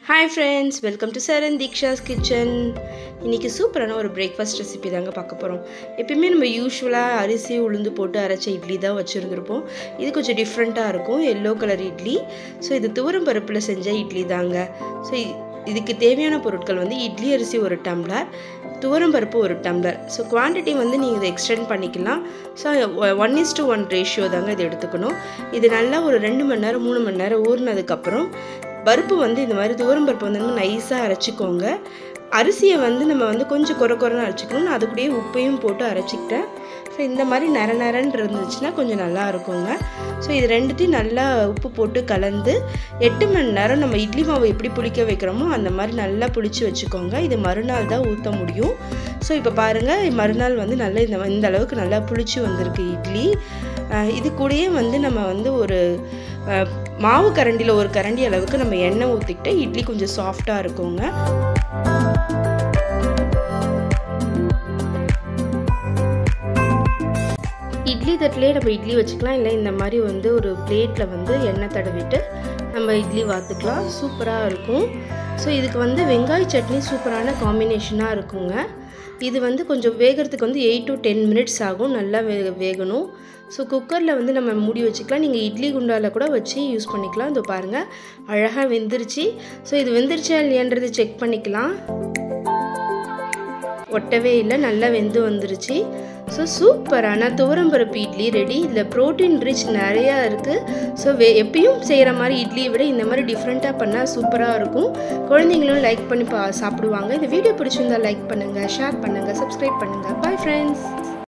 Hi friends, welcome to Sir and Diksha's kitchen. இன்னைக்கு சூப்பரான ஒரு பிரேக்ஃபாஸ்ட் ரெசிபி தாங்க பார்க்க போறோம். எப்பவுமே நம்ம யூசுவலா அரிசி உளுந்து போட்டு அரைச்ச இட்லி தான் வச்சிருந்திருப்போம். இது கொஞ்சம் டிஃபரண்டா இருக்கும். yellow colour idli. சோ இது துவரம் பருப்புல செஞ்ச இட்லி தாங்க. சோ இதுக்கு தேவையான பொருட்கள் வந்து இட்லி அரிசி 1 டம்ளர், துவரம் பருப்பு 1 டம்ளர். சோ குவாண்டிட்டி வந்து நீங்க இத எக்ஸ்டெண்ட் பண்ணிக்கலாம். சோ 1:1 ரேஷியோ தாங்க இது எடுத்துக்கணும். இது நல்லா ஒரு 2 மணி நேரம் 3 மணி நேரம் ஊறினதுக்கு அப்புறம் பருப்பு வந்து இந்த மாதிரி துவரம் பருப்பு வந்து நைஸா அரைச்சிக்கோங்க. அரிசியை வந்து நம்ம வந்து கொஞ்சம் கொரன்னு அரைச்சிக்கணும். நான் அது கூடயே உப்பையும் போட்டு அரைச்சிக்கிட்டேன். ஸோ இந்த மாதிரி நரன்னு இருந்துச்சுன்னா கொஞ்சம் நல்லா இருக்குங்க. ஸோ இது ரெண்டுத்தையும் நல்லா உப்பு போட்டு கலந்து 8 மணி நேரம் நம்ம இட்லி மாவு எப்படி புளிக்க வைக்கிறோமோ அந்த மாதிரி நல்லா புளிச்சு வச்சுக்கோங்க. இது மறுநாள் தான் ஊற்ற முடியும். ஸோ இப்போ பாருங்கள், மறுநாள் வந்து நல்லா இந்த அளவுக்கு நல்லா புளிச்சு வந்திருக்கு இட்லி. இது கூடயே வந்து நம்ம வந்து ஒரு மாவு கரண்டியில் 1 கரண்டி அளவுக்கு நம்ம எண்ணெய் ஊற்றிக்கிட்டு இட்லி கொஞ்சம் சாஃப்டாக இருக்குங்க. இட்லி தட்டிலே நம்ம இட்லி வச்சுக்கலாம், இல்லை இந்த மாதிரி வந்து ஒரு பிளேட்டில் வந்து எண்ணெய் தடவிட்டு நம்ம இட்லி வாத்துக்கலாம். சூப்பராக இருக்கும். ஸோ இதுக்கு வந்து வெங்காய சட்னி சூப்பரான காம்பினேஷனாக இருக்குங்க. இது வந்து கொஞ்சம் வேகிறதுக்கு வந்து 8 to 10 மினிட்ஸ் ஆகும். நல்லா வேகணும். ஸோ குக்கரில் வந்து நம்ம மூடி வச்சுக்கலாம். நீங்கள் இட்லி குண்டாவில் கூட வச்சு யூஸ் பண்ணிக்கலாம். இதோ பாருங்கள், அழகாக வெந்துருச்சு. ஸோ இது வெந்துருச்சா இல்லையான்றது செக் பண்ணிக்கலாம். ஒட்டவே இல்லை, நல்லா வெந்து வந்துருச்சு. ஸோ சூப்பரான துவரம்பருப்பு இட்லி ரெடி. இதில் ப்ரோட்டீன் ரிச் நிறையா இருக்குது. ஸோ எப்பயும் செய்கிற மாதிரி இட்லியை விட இந்த மாதிரி டிஃப்ரெண்ட்டாக பண்ணால் சூப்பராக இருக்கும். குழந்தைங்களும் லைக் பண்ணி சாப்பிடுவாங்க. இந்த வீடியோ பிடிச்சிருந்தால் லைக் பண்ணுங்கள், ஷேர் பண்ணுங்கள், சப்ஸ்கிரைப் பண்ணுங்கள். Bye friends.